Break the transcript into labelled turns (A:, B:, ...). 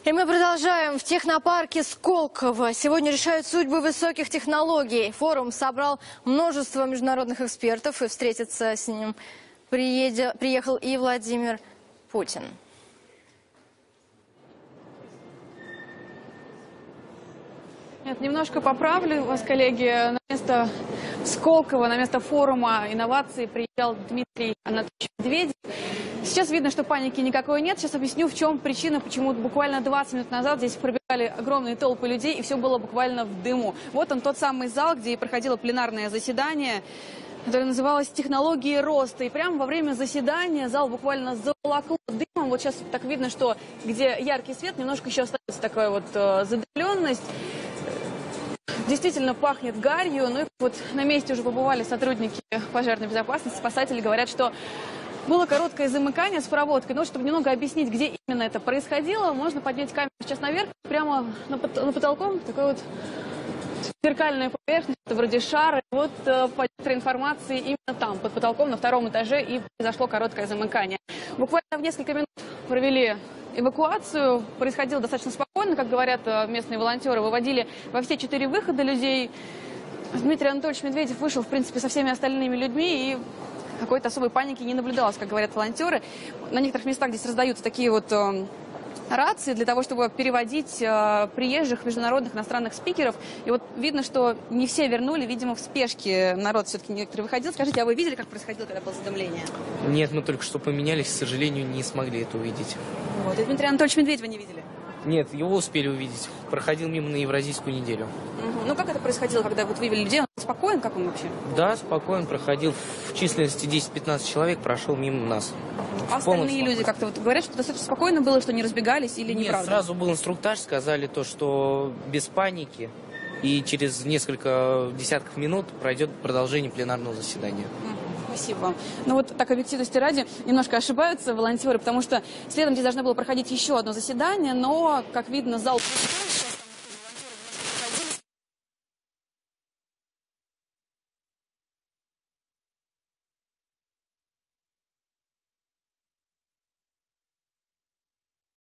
A: И мы продолжаем. В технопарке Сколково сегодня решают судьбы высоких технологий. Форум собрал множество международных экспертов, и встретиться с ним приехал и Владимир Путин.
B: Нет, немножко поправлю вас, коллеги. На место Сколково, на место форума инноваций приезжал Дмитрий Анатольевич Медведев. Сейчас видно, что паники никакой нет. Сейчас объясню, в чем причина, почему буквально 20 минут назад здесь пробегали огромные толпы людей, и все было буквально в дыму. Вот он, тот самый зал, где и проходило пленарное заседание, которое называлось «Технологии роста». И прямо во время заседания зал буквально заволокло дымом. Вот сейчас так видно, что где яркий свет, немножко еще остается такая вот задымленность. Действительно пахнет гарью. Ну и вот на месте уже побывали сотрудники пожарной безопасности, спасатели. Говорят, что было короткое замыкание с проводкой. Но чтобы немного объяснить, где именно это происходило, можно поднять камеру сейчас наверх. Прямо на потолком такой вот зеркальная поверхность, это вроде шара. И вот по некоторой информации именно там, под потолком, на втором этаже, и произошло короткое замыкание. Буквально в несколько минут провели эвакуацию. Происходило достаточно спокойно, как говорят местные волонтеры. Выводили во все 4 выхода людей. Дмитрий Анатольевич Медведев вышел, в принципе, со всеми остальными людьми, и какой-то особой паники не наблюдалось, как говорят волонтеры. На некоторых местах здесь раздаются такие вот рации для того, чтобы переводить приезжих международных иностранных спикеров. И вот видно, что не все вернули, видимо, в спешке народ все-таки некоторые выходил. Скажите, а вы видели, как происходило, когда было задымление?
C: Нет, мы только что поменялись, к сожалению, не смогли это увидеть.
B: Вот. И Дмитрия Анатольевича Медведева не видели?
C: Нет, его успели увидеть. Проходил мимо на Евразийскую неделю.
B: Ну как это происходило, когда вот вывели людей? Он спокоен, как он вообще?
C: Да, спокоен, проходил. В численности 10-15 человек прошел мимо нас.
B: А остальные люди как-то вот говорят, что достаточно спокойно было, что не разбегались или неправда?
C: Нет, сразу был инструктаж, сказали то, что без паники. И через несколько десятков минут пройдет продолжение пленарного заседания.
B: Спасибо вам. Ну вот так, объективности ради, немножко ошибаются волонтеры, потому что следом здесь должно было проходить еще одно заседание, но, как видно, зал пустой.